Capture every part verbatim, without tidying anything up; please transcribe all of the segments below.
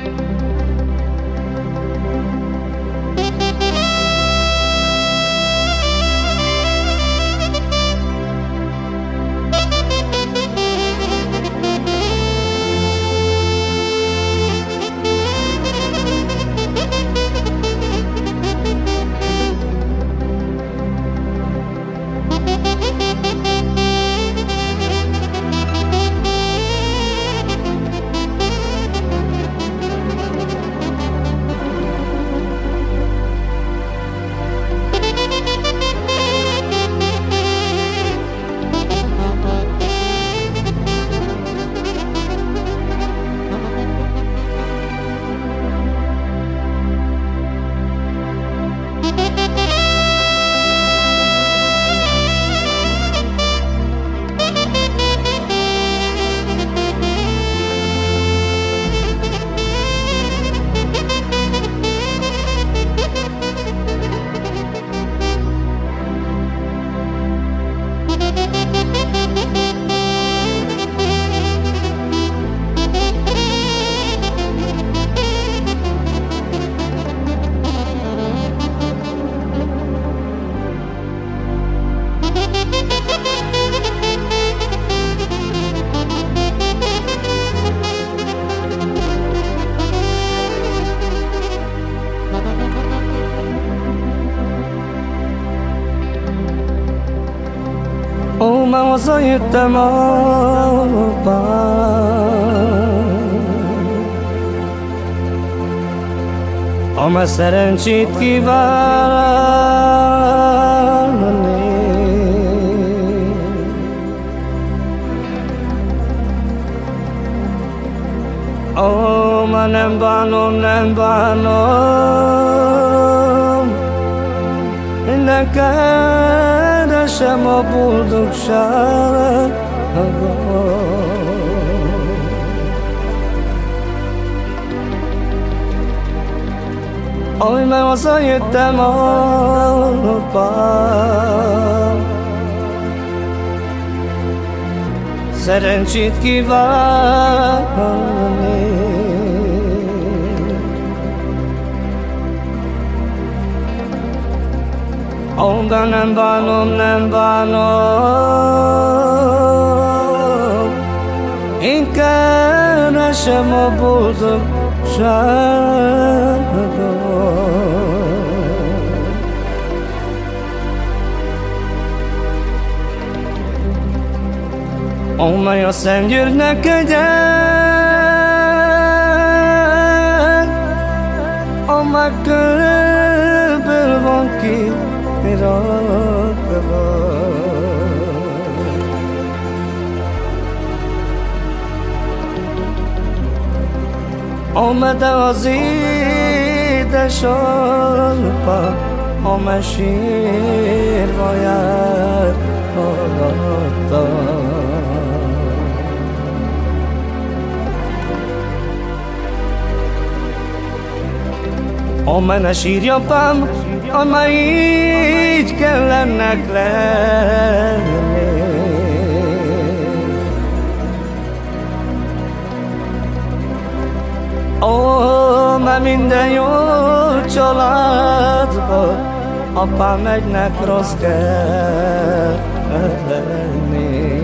Ó, már hazajöttem abba, amely szerencsét kívánni. Ó, már nem bánom, nem bánom, minden keresem a boldogságot. Aj, mert hazajöttem abba, szerencsét kívánni. Ó, de nem bánom, nem bánom, én keresem a boldogságot. Ó, mely a Szent Györgynek egy amely kőből van kirakva. Amede az édesapa, amely sírva jár alatta. Amely ne sírj, apám, amely így kell ennek lenni. Ó, mert minden jó családba apám egynek rossz kell lenni.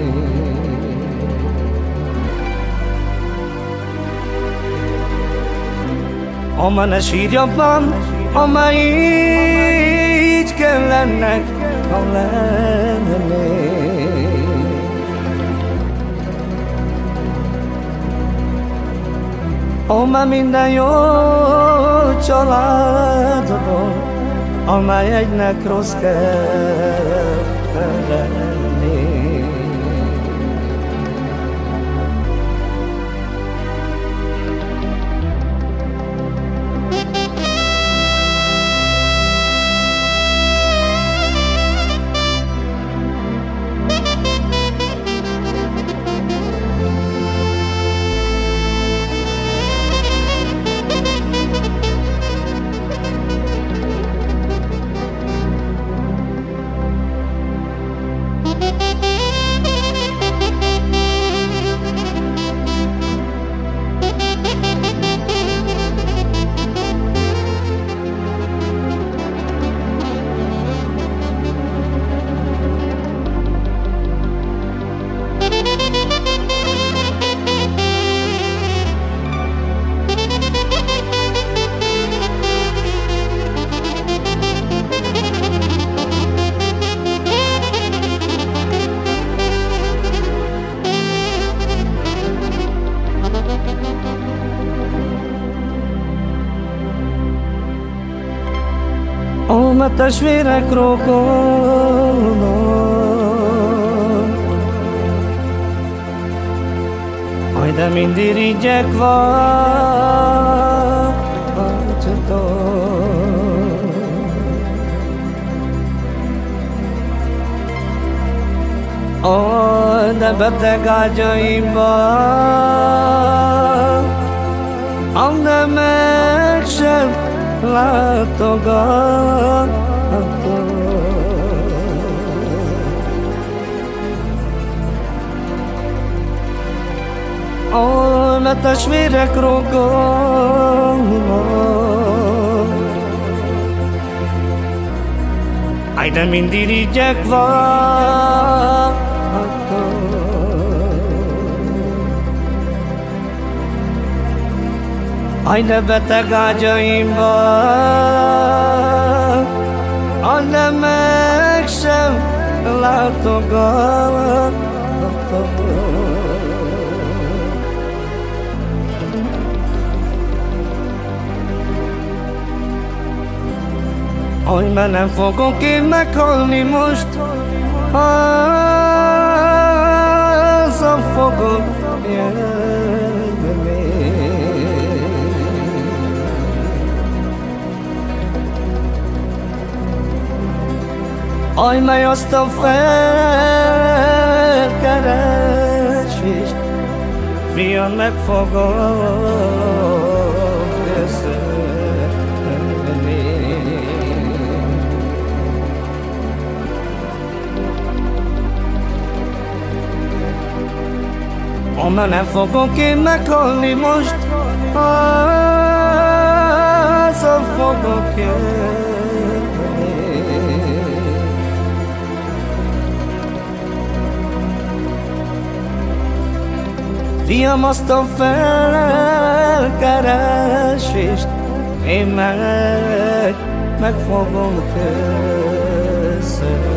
Amely ne sírj, apám, amely így kell ennek lenni. Ó, mert minden jó családban, amely egynek rossz kell lenni. a testvérek rokonok, aj de mind irigyek vagytok. Aj de beteg ágyaimban, de meg sem látogathatok. Ó, mert testvérek rokonok, aj de mind irigyek vagytok. Aj de beteg ágyaimban, de meg sem látogathatok. Aj, mert nem fogok én meghalni most, haza fogok jönni. Aj, mely azt a felkeresést fiam meg fogok köszönni. Ó, mert nem fogok én meghalni most, haza fogok jönni. Fiam, azt a felkeresést én meg, meg fogom köszönni.